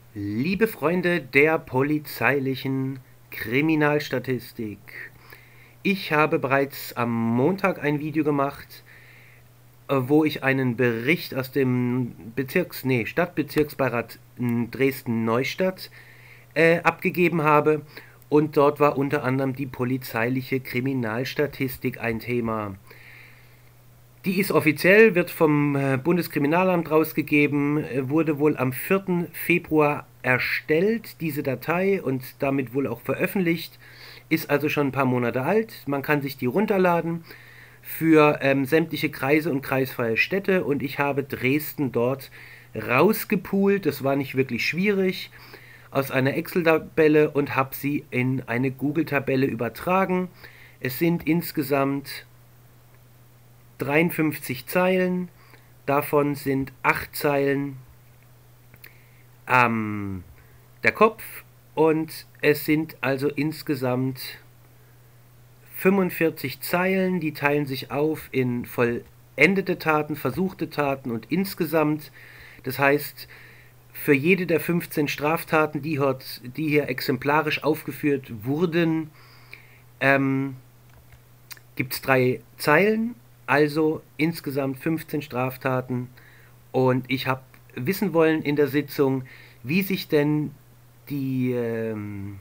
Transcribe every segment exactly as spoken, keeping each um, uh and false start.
Liebe Freunde der polizeilichen Kriminalstatistik, ich habe bereits am Montag ein Video gemacht, äh, wo ich einen Bericht aus dem Bezirks, nee, Stadtbezirksbeirat Dresden-Neustadt äh, abgegeben habe, und dort war unter anderem die polizeiliche Kriminalstatistik ein Thema. Die ist offiziell, wird vom äh, Bundeskriminalamt rausgegeben, äh, wurde wohl am vierten Februar erstellt, diese Datei, und damit wohl auch veröffentlicht, ist also schon ein paar Monate alt. Man kann sich die runterladen für ähm, sämtliche Kreise und kreisfreie Städte, und ich habe Dresden dort rausgepoolt, das war nicht wirklich schwierig, aus einer Excel-Tabelle, und habe sie in eine Google-Tabelle übertragen. Es sind insgesamt dreiundfünfzig Zeilen, davon sind acht Zeilen ähm, der Kopf, und es sind also insgesamt fünfundvierzig Zeilen, die teilen sich auf in vollendete Taten, versuchte Taten und insgesamt. Das heißt, für jede der fünfzehn Straftaten, die hier, die hier exemplarisch aufgeführt wurden, ähm, gibt es drei Zeilen. Also insgesamt fünfzehn Straftaten, und ich habe wissen wollen in der Sitzung, wie sich denn die ähm,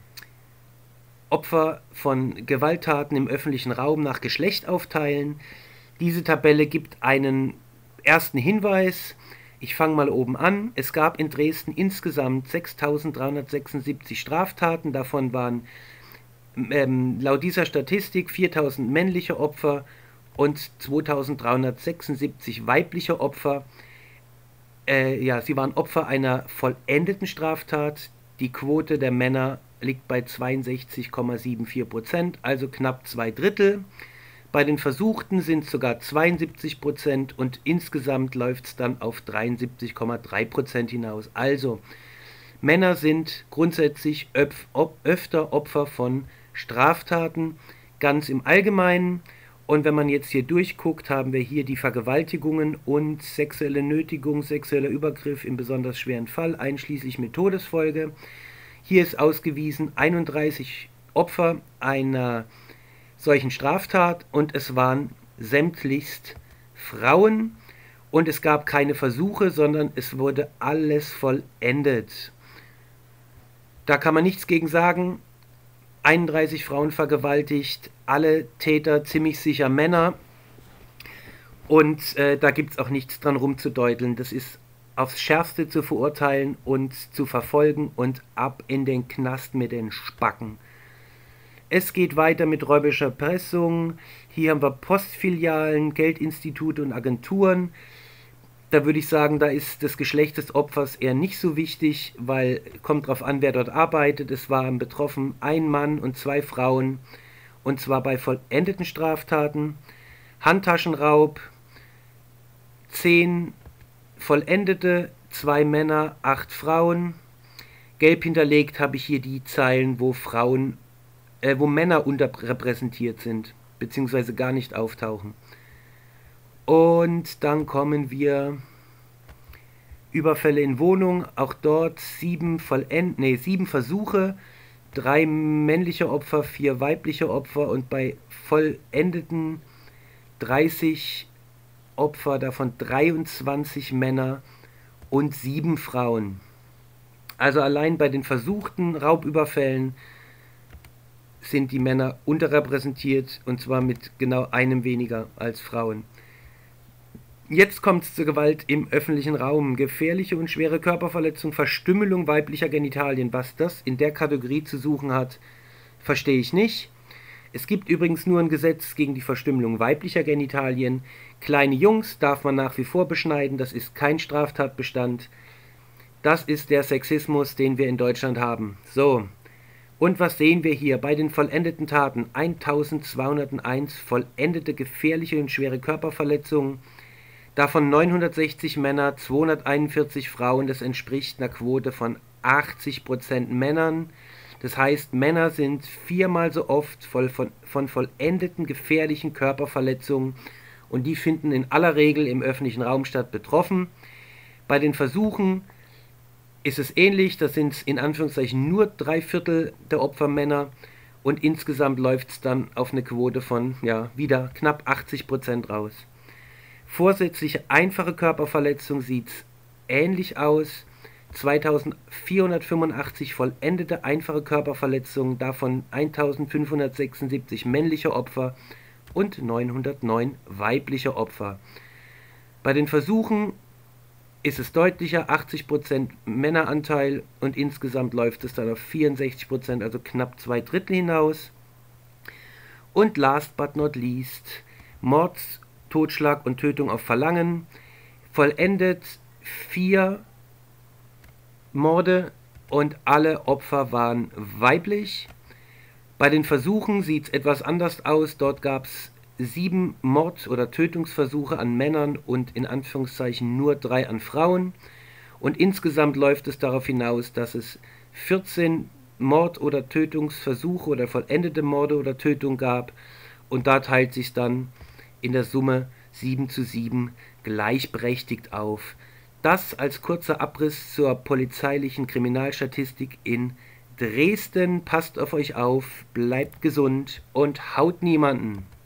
Opfer von Gewalttaten im öffentlichen Raum nach Geschlecht aufteilen. Diese Tabelle gibt einen ersten Hinweis. Ich fange mal oben an. Es gab in Dresden insgesamt sechstausenddreihundertsechsundsiebzig Straftaten, davon waren ähm, laut dieser Statistik viertausend männliche Opfer und zweitausenddreihundertsechsundsiebzig weibliche Opfer. Äh, ja, sie waren Opfer einer vollendeten Straftat. Die Quote der Männer liegt bei zweiundsechzig Komma vierundsiebzig Prozent, also knapp zwei Drittel. Bei den Versuchten sind es sogar zweiundsiebzig Prozent, und insgesamt läuft es dann auf dreiundsiebzig Komma drei Prozent hinaus. Also, Männer sind grundsätzlich öf öfter Opfer von Straftaten, ganz im Allgemeinen. Und wenn man jetzt hier durchguckt, haben wir hier die Vergewaltigungen und sexuelle Nötigung, sexueller Übergriff im besonders schweren Fall, einschließlich mit Todesfolge. Hier ist ausgewiesen einunddreißig Opfer einer solchen Straftat, und es waren sämtlichst Frauen, und es gab keine Versuche, sondern es wurde alles vollendet. Da kann man nichts gegen sagen. einunddreißig Frauen vergewaltigt, alle Täter ziemlich sicher Männer, und äh, da gibt es auch nichts dran rumzudeuteln. Das ist aufs Schärfste zu verurteilen und zu verfolgen, und ab in den Knast mit den Spacken. Es geht weiter mit räuberischer Erpressung. Hier haben wir Postfilialen, Geldinstitute und Agenturen. Da würde ich sagen, da ist das Geschlecht des Opfers eher nicht so wichtig, weil kommt drauf an, wer dort arbeitet. Es waren betroffen ein Mann und zwei Frauen, und zwar bei vollendeten Straftaten. Handtaschenraub, zehn vollendete, zwei Männer, acht Frauen. Gelb hinterlegt habe ich hier die Zeilen, wo Frauen, äh, wo Männer unterrepräsentiert sind, beziehungsweise gar nicht auftauchen. Und dann kommen wir Überfälle in Wohnungen, auch dort sieben, Vollend nee, sieben Versuche, drei männliche Opfer, vier weibliche Opfer, und bei vollendeten dreißig Opfer, davon dreiundzwanzig Männer und sieben Frauen. Also allein bei den versuchten Raubüberfällen sind die Männer unterrepräsentiert, und zwar mit genau einem weniger als Frauen. Jetzt kommt es zur Gewalt im öffentlichen Raum. Gefährliche und schwere Körperverletzung, Verstümmelung weiblicher Genitalien. Was das in der Kategorie zu suchen hat, verstehe ich nicht. Es gibt übrigens nur ein Gesetz gegen die Verstümmelung weiblicher Genitalien. Kleine Jungs darf man nach wie vor beschneiden, das ist kein Straftatbestand. Das ist der Sexismus, den wir in Deutschland haben. So, und was sehen wir hier? Bei den vollendeten Taten eintausendzweihunderteins vollendete gefährliche und schwere Körperverletzungen. Davon neunhundertsechzig Männer, zweihunderteinundvierzig Frauen, das entspricht einer Quote von achtzig Prozent Männern. Das heißt, Männer sind viermal so oft voll von, von vollendeten gefährlichen Körperverletzungen, und die finden in aller Regel im öffentlichen Raum statt, betroffen. Bei den Versuchen ist es ähnlich, da sind es in Anführungszeichen nur drei Viertel der Opfer Männer und insgesamt läuft es dann auf eine Quote von, ja, wieder knapp achtzig Prozent raus. Vorsätzliche einfache Körperverletzung sieht ähnlich aus. zweitausendvierhundertfünfundachtzig vollendete einfache Körperverletzungen, davon eintausendfünfhundertsechsundsiebzig männliche Opfer und neunhundertneun weibliche Opfer. Bei den Versuchen ist es deutlicher, achtzig Prozent Männeranteil und insgesamt läuft es dann auf vierundsechzig Prozent, also knapp zwei Drittel hinaus. Und last but not least, Mord, Totschlag und Tötung auf Verlangen, vollendet vier Morde und alle Opfer waren weiblich. Bei den Versuchen sieht es etwas anders aus. Dort gab es sieben Mord- oder Tötungsversuche an Männern und in Anführungszeichen nur drei an Frauen. Und insgesamt läuft es darauf hinaus, dass es vierzehn Mord- oder Tötungsversuche oder vollendete Morde oder Tötungen gab. Und da teilt sich dann in der Summe sieben zu sieben gleichberechtigt auf. Das als kurzer Abriss zur polizeilichen Kriminalstatistik in Dresden. Passt auf euch auf, bleibt gesund und haut niemanden.